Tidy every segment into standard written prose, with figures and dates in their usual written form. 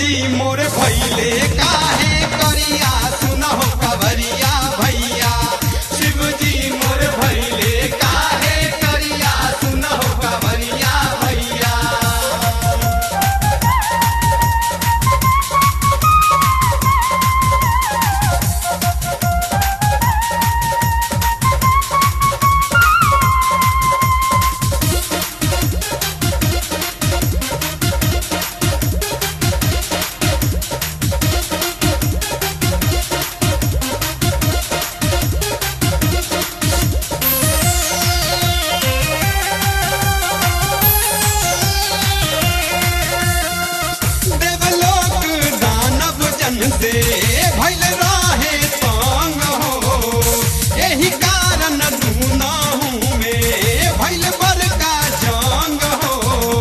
जी मोर भैले काहे करिया सुनहो कवरिया भैया। शिव जी मोर भैले काहे करिया सुनहो कवरिया भैया। से भइल रहे तंग हो, यही कारण दुनाहु में भइल बड़का जंग हो।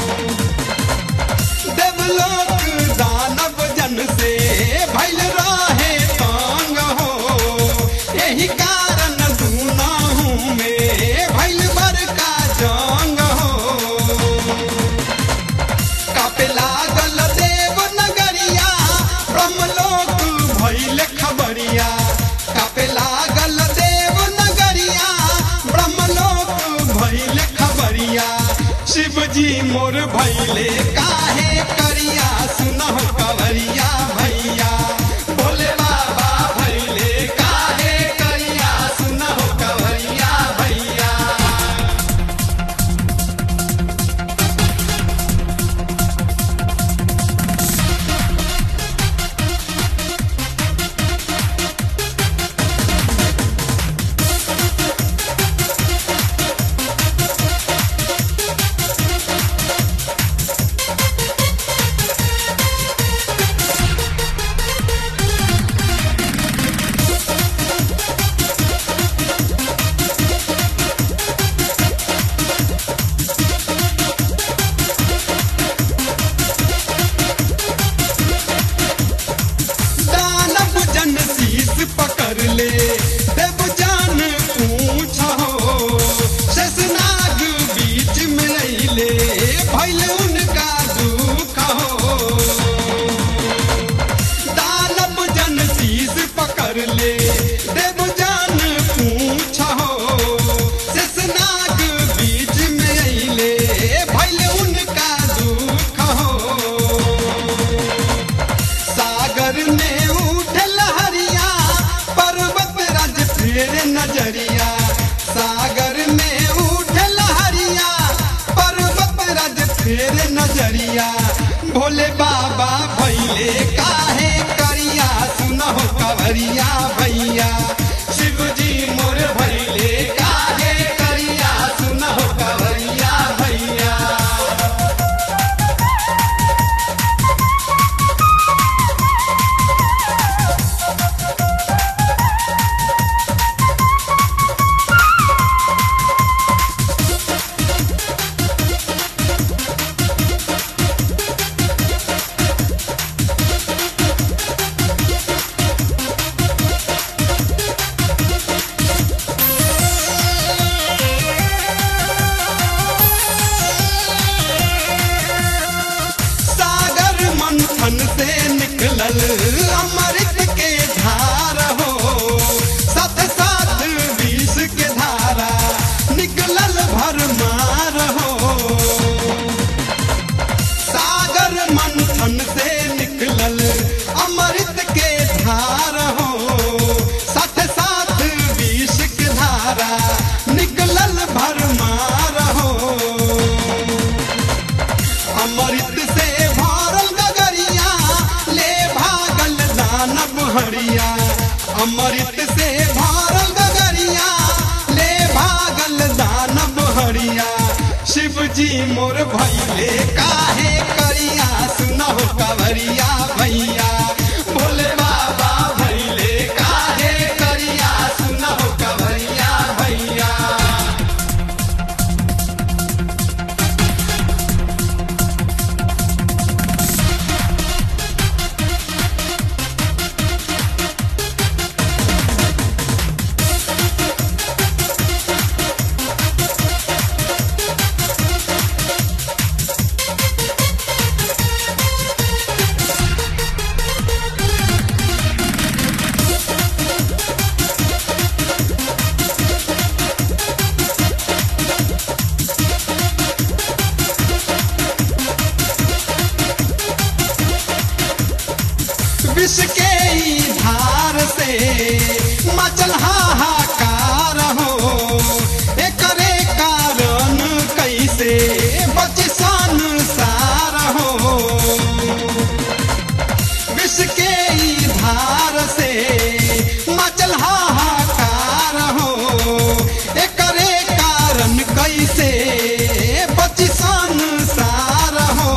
देवलोक दानव जन से भइल रहे तंग हो, यही कारण दुनाहु में भइल बड़का जंग हो। कापे लागल देवनगरिया ब्रह्मलोक भइल खबरिया। कापे लागल देवनगरिया ब्रह्मलोक भइल खबरिया। शिव जी मोर भइले काहे करिया सुनहो कवरिया भैया। भोले बाबा भइले काहे करिया सुनहो कवरिया भैया। पकड़ ले देव जान पूछ हो, शेषनाग बीच में अइले भइल उनका दुख हो। दानव जन शीश पकड़ ले देव जान पूछ हो, शेषनाग बीच में अइले भइल उनका दुख हो। सागर में फेरे नजरिया, सागर में उठ लहरिया पर्वत रज फेरे नजरिया। भोले बाबा भइले काहे करिया सुनहो कवरिया भैया। शिव जी मोर भइले काहे करिया सुनहो कवरिया भैया। मंथन से निकलल अमृत के धार हो, साथ साथ विष के धारा निकलल भरमार हो। सागर मंथन से निकलल अमृत के धार हो, साथ साथ विष के धारा निकलल भरमार हो। अमृत से हरिया, अमृत से भरल गगरिया ले भागल दानव हरिया। शिव जी मोर भइले काहे करिया सुनहो कवरिया भैया। भोले बाबा भइले काहे करिया सुनहो कवरिया भैया। विष के ई धार से मचल हाहाकार हो, एकरे कारण कैसे बची संसार हो। विष के ई धार से मचल हाहाकार हो, एकरे कारण कैसे बची संसार हो।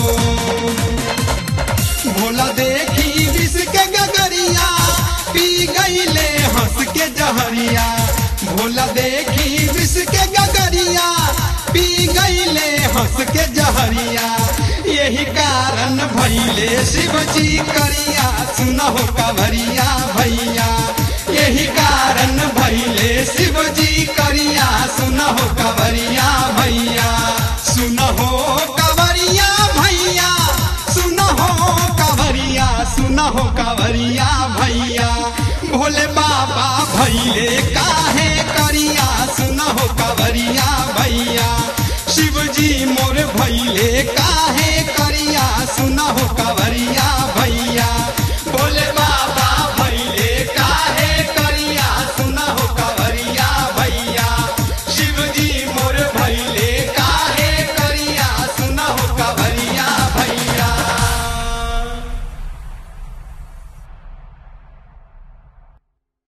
भोला देखी विष के गगरिया पी गईले हंस के जहरिया, भोला देखी विष के गगरिया पी गईले हंस के जहरिया। यही कारण भैले शिव जी करिया, सुनहो कवरिया भैया। यही कारण भैले शिव जी करिया, सुनहो कवरिया।